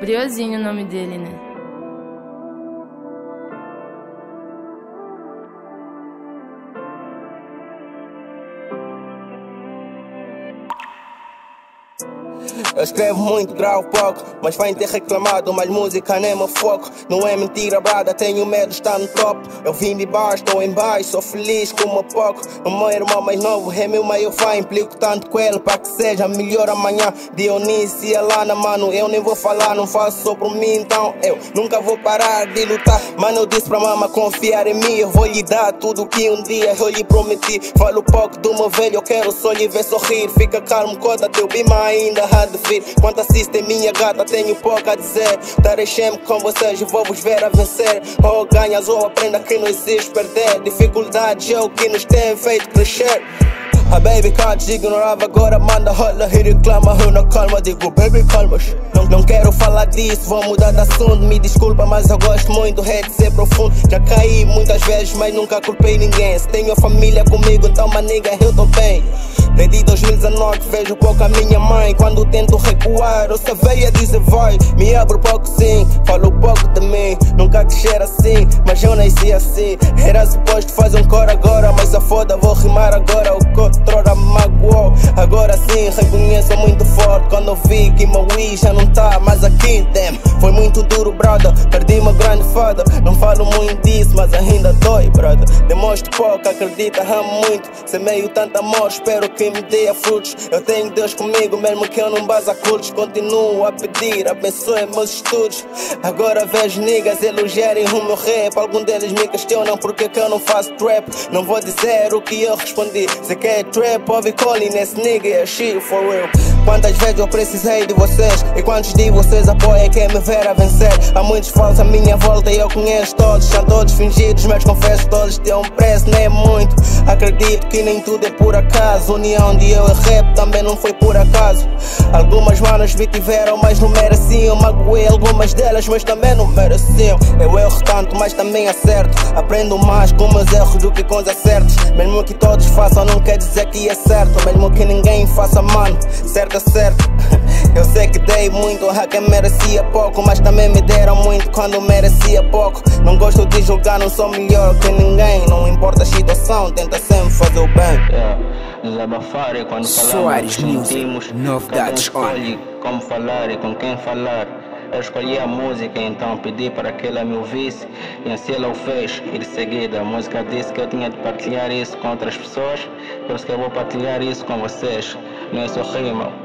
Briozinho o nome dele, né? Eu escrevo muito, gravo pouco, mas vai ter reclamado, mas música nem meu foco. Não é mentira, brada, tenho medo de estar no top. Eu vim de baixo, estou em baixo, sou feliz com o meu pouco. O meu irmão mais novo é meu maior fã, implico tanto com ele para que seja melhor amanhã. Dionísio e Alana, mano, eu nem vou falar, não faço só por mim, então eu nunca vou parar de lutar. Mano, eu disse pra mama confiar em mim, eu vou lhe dar tudo que um dia eu lhe prometi. Falo pouco do meu velho, eu quero só lhe ver sorrir. Fica calmo, coda, teu bima ainda há de vir. Quanto assiste minha gata, tenho pouco a dizer. Darei sempre com vocês e vou vos ver a vencer. Ou ganhas ou aprenda que não existe perder. Dificuldades é o que nos tem feito crescer. A baby can't ignorava, agora manda rola e reclama. Eu na calma, digo baby calmas. Não quero falar disso, vou mudar de assunto. Me desculpa, mas eu gosto muito de ser profundo. Já caí muitas vezes, mas nunca culpei ninguém. Se tenho a família comigo, então maniga, eu tô bem. Desde 2019 vejo pouco a minha mãe. Quando tento recuar, eu só veio a dizer vai. Me abro pouco sim, falo pouco de mim. Nunca crescer assim, mas eu nasci assim. Era suposto fazer um coro agora, mas a foda vou rimar agora. O que outrora magoou, agora sim reconheço muito forte. Quando eu vi que meu Wii já não tá mais aqui, damn. Foi muito duro, brother, perdi uma grande fada. Não falo muito disso, mas ainda dói, brother. Demonstro pouco, acredita, amo muito. Semeio tanto amor, espero que me dê frutos. Eu tenho Deus comigo, mesmo que eu não base a cultos. Continuo a pedir, abençoe meus estudos. Agora vejo niggas elogiarem o meu rap. Algum deles me questionam porque que eu não faço trap. Não vou dizer o que eu respondi. Se quer trap, ouve calling nesse nigga, é shit for real. Quantas vezes eu precisei de vocês e quantos de vocês apoiam quem me ver a vencer? Há muitos falsos à minha volta e eu conheço todos. São todos fingidos, mas confesso todos têm um preço, nem é muito. Acredito que nem tudo é por acaso. União de eu e rap também não foi por acaso. Algumas manas me tiveram, mas não mereciam. Magoei algumas delas, mas também não mereciam. Eu erro tanto, mas também acerto. Aprendo mais com meus erros do que com os acertos. Mesmo que todos façam, não quer dizer que é certo. Mesmo que ninguém faça, mano, certo é certo. Eu sei que dei muito a quem merecia pouco, mas também me deram muito quando merecia pouco. Não gosto de julgar, não sou melhor que ninguém. Não importa a situação, tenta sempre fazer o bem. Desabafar é quando falamos, sentimos. Cada um escolhe como falar e com quem falar. Eu escolhi a música, então pedi para que ela me ouvisse e assim ela o fez. E de seguida a música disse que eu tinha de partilhar isso com outras pessoas. Por isso que eu vou partilhar isso com vocês. Não é só rima.